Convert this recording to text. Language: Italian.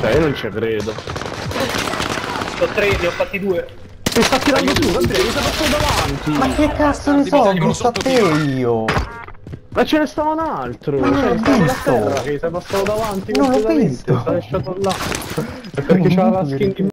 io non ci credo. Ho 3, ne ho fatti 2. Mi sta tirando su, Andrea, mi sta passando davanti. Ma che cazzo ne so, ho visto a te io. Ma ce ne stava un altro. Ma non Cioè, l'ho stava visto. la terra che si è passato davanti. Non l'ho completamente, visto. sta lasciato là. Perché c'era la skin di